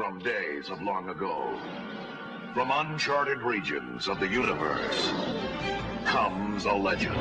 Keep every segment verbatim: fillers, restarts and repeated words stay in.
From days of long ago, from uncharted regions of the universe, comes a legend.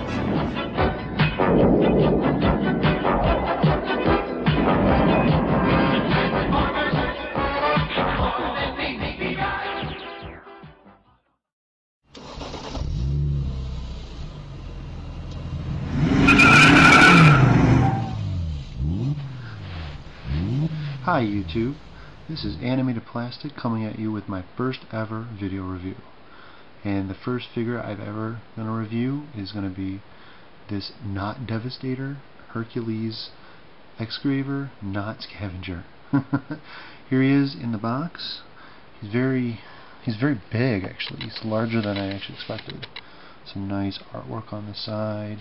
Hi YouTube, this is Animated Plastic coming at you with my first ever video review. And the first figure I've ever going to review is going to be this not Devastator, Hercules, Exgraver, not Scavenger. Here he is in the box. He's very, he's very big actually. He's larger than I actually expected. Some nice artwork on the side.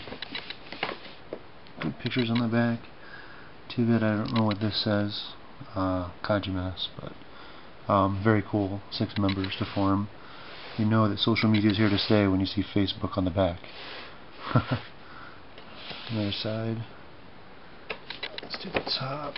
Good pictures on the back. Too bad I don't know what this says. Uh, Kajimas, but um, very cool. Six members to form. You know that social media is here to stay when you see Facebook on the back. Other side. Let's do the top.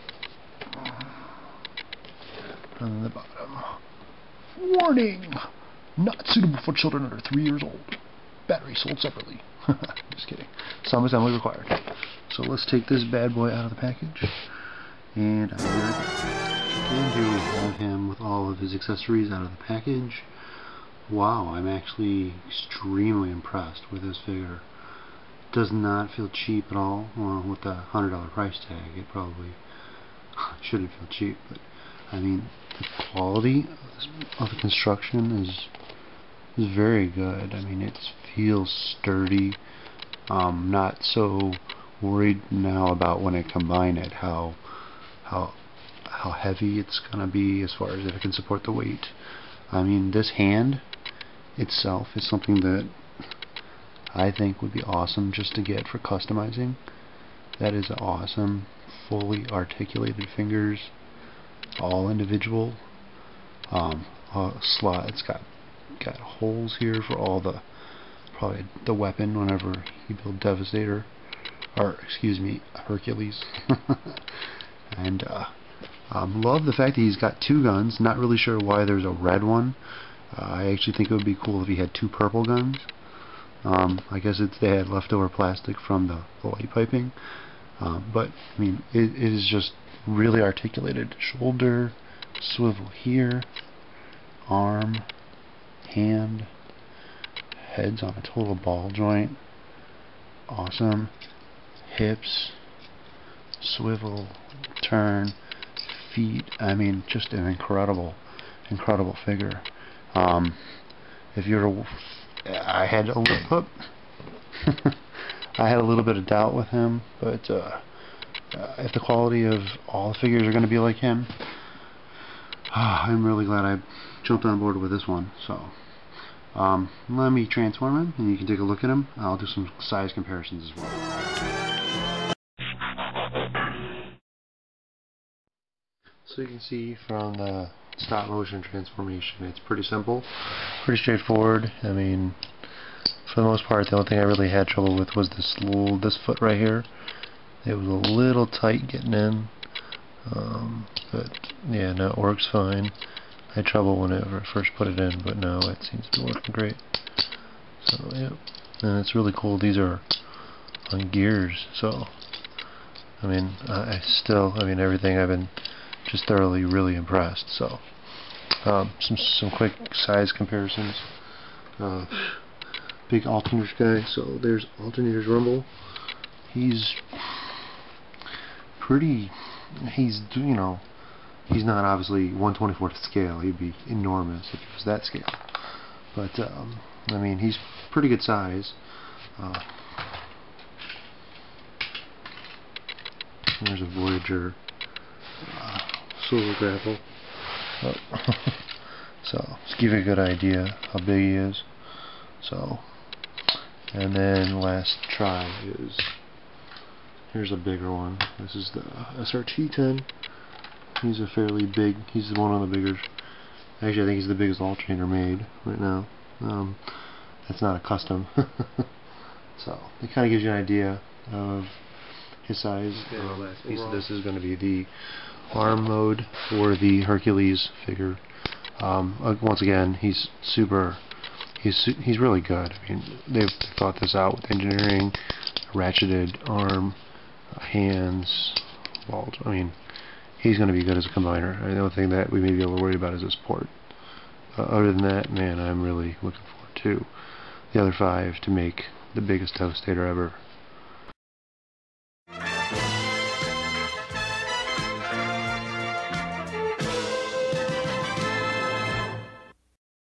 And then the bottom. Warning! Not suitable for children under three years old. Battery sold separately. Just kidding. Some assembly required. So let's take this bad boy out of the package. And I'm going and here we have him with all of his accessories out of the package. Wow, I'm actually extremely impressed with this figure. Does not feel cheap at all. Well, with the one hundred dollar price tag, it probably shouldn't feel cheap. But I mean, the quality of, this, of the construction is is very good. I mean, it feels sturdy. Um, not so worried now about when I combine it how how how heavy it's gonna be as far as if it can support the weight. I mean, this hand itself is something that I think would be awesome just to get for customizing. That is awesome, fully articulated fingers, all individual. Um, uh, slot. It's got got holes here for all the probably the weapon whenever you build Devastator, or excuse me, Hercules. And uh, um, love the fact that he's got two guns. Not really sure why there's a red one. Uh, I actually think it would be cool if he had two purple guns. Um, I guess it's they had leftover plastic from the, the light piping. Um, but I mean, it, it is just really articulated. Shoulder, swivel here, arm, hand, head's on a total ball joint. Awesome. Hips, swivel, turn, feet. I mean, just an incredible, incredible figure. Um, if you're, I had a little, I had a little bit of doubt with him, but uh, uh, if the quality of all the figures are going to be like him, uh, I'm really glad I jumped on board with this one. So, um, let me transform him, and you can take a look at him. I'll do some size comparisons as well. So you can see from the stop motion transformation, it's pretty simple, pretty straightforward. I mean, for the most part, the only thing I really had trouble with was this little, this foot right here. It was a little tight getting in, um, but yeah, no, it works fine. I had trouble whenever I first put it in, but now it seems to be working great. So yeah, and it's really cool. These are on gears, so I mean, I still, I mean, everything I've been just thoroughly really impressed. So um, some some quick size comparisons. Uh, big alternators guy. So there's alternators Rumble. He's pretty. He's you know he's not obviously one twenty-fourth scale. He'd be enormous if he was that scale. But um, I mean, he's pretty good size. Uh, there's a Voyager. Uh, Silver grapple. Oh. So, just give you a good idea how big he is. So, and then last try is, here's a bigger one. This is the S R T ten. He's a fairly big, he's one of the bigger, actually I think he's the biggest alternator made right now. Um, that's not a custom. So, it kind of gives you an idea of his size. And the last piece of this is going to be the arm mode for the Hercules figure. Um, uh, once again, he's super. He's su he's really good. I mean, they've thought this out with engineering, ratcheted arm, uh, hands, balls. I mean, he's going to be good as a combiner. I mean, the only thing that we may be a little worried about is his port. Uh, other than that, man, I'm really looking forward to the other five to make the biggest Devastator ever.